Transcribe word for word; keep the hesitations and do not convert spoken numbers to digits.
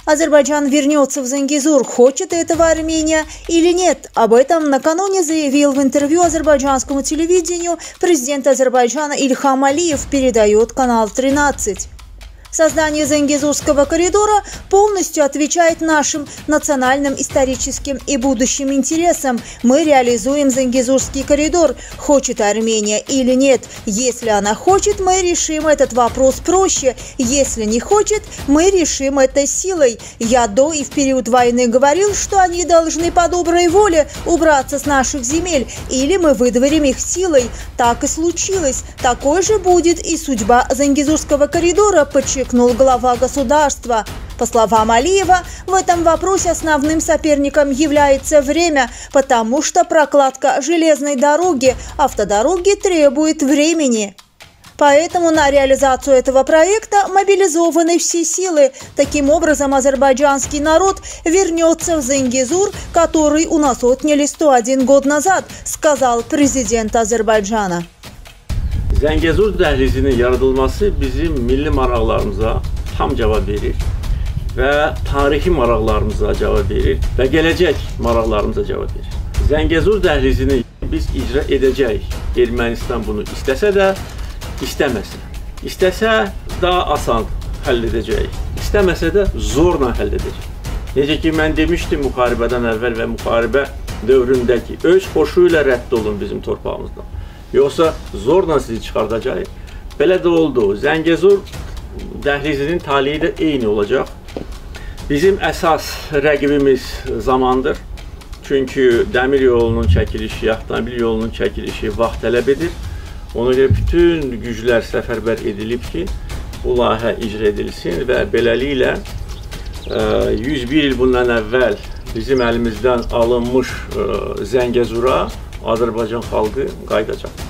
Азербайджан вернется в Зангезур, хочет этого Армения или нет. Об этом накануне заявил в интервью азербайджанскому телевидению президент Азербайджана Ильхам Алиев, передает канал тринадцать. Создание Зангезурского коридора полностью отвечает нашим национальным, историческим и будущим интересам. Мы реализуем Зангезурский коридор, хочет Армения или нет. Если она хочет, мы решим этот вопрос проще. Если не хочет, мы решим это силой. Я до и в период войны говорил, что они должны по доброй воле убраться с наших земель, или мы выдворим их силой. Так и случилось. Такой же будет и судьба Зангезурского коридора, подчеркнул глава государства. По словам Алиева, в этом вопросе основным соперником является время, потому что прокладка железной дороги, автодороги требует времени. Поэтому на реализацию этого проекта мобилизованы все силы. Таким образом, азербайджанский народ вернется в Зангезур, который у нас отняли сто один год назад, сказал президент Азербайджана. Zəngəzur dəhlizinin yaradılması bizim milli maraqlarımıza tam cavab verir və tarixi maraqlarımıza cavab verir və gələcək maraqlarımıza cavab verir. Zəngəzur dəhlizini biz icra edəcəyik. Ermənistan bunu istəsə də, istəməsə. İstəsə daha asan həll edəcəyik. İstəməsə də zorla həll edəcəyik. Necə ki, mən demişdim müharibədən əvvəl və müharibə dövründəki öz xoşu ilə rədd olun bizim torpağımızdan. Yoxsa zorla sizi çıxardacaq. Belə də oldu. Zəngəzur dəhlizinin taliyi də eyni olacaq. Bizim əsas rəqibimiz zamandır. Çünki dəmir yolunun çəkilişi, avtomobil yolunun çəkilişi vaxt tələb edir. Ona görə bütün güclər səfərbər edilib ki, bu layihə icra edilsin və beləliklə yüz bir il bundan əvvəl bizim əlimizdən alınmış Zəngəzura Azərbaycan xalqı qayıdacaq.